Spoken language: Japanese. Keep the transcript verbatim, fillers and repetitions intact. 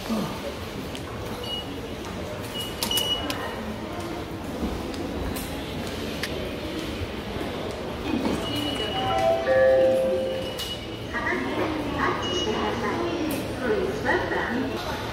タッチしてください。Please welcome.